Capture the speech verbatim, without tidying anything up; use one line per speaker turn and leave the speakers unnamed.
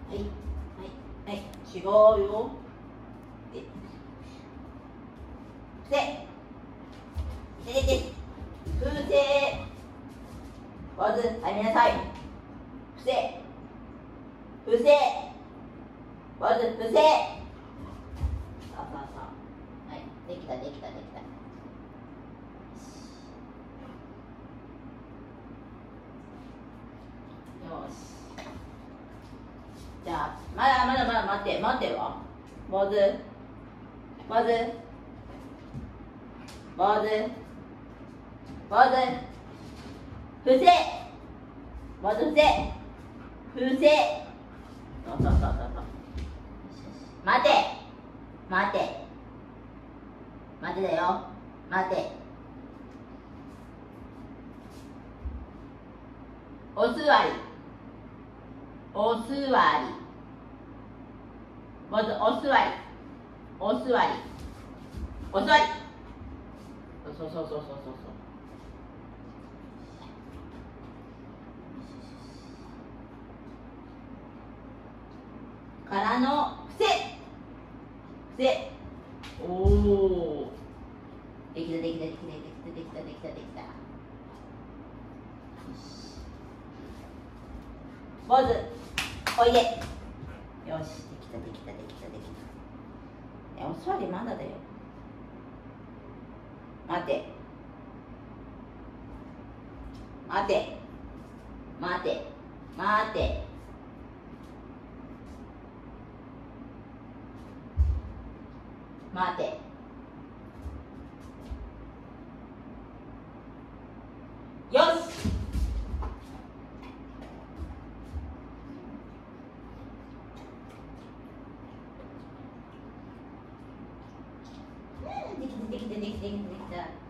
はいはい、違うよ。伏せいててて、風船ポーズ、はい、皆さい。伏せ伏せポーズ、伏せ。そうそうそう、はい、できたできたできた。よし、じゃあ、まだまだまだ待って待ってよ。ポーズポーズポーズポーズ、伏せポーズ、伏せ伏せ。そうそうそうそうそう、待て待て待てだよ、待て。お座りお座り、まずお座りお座りお座り。そうそうそうそうそうそうからの伏せ伏せ。おお、できたできたできたできたできたできたできた。ポーズ、おいで。よし、できたできたできたできた。え、お座りまだだよ。待て待て待て待て。待て。よし。できたできたできたできたできた。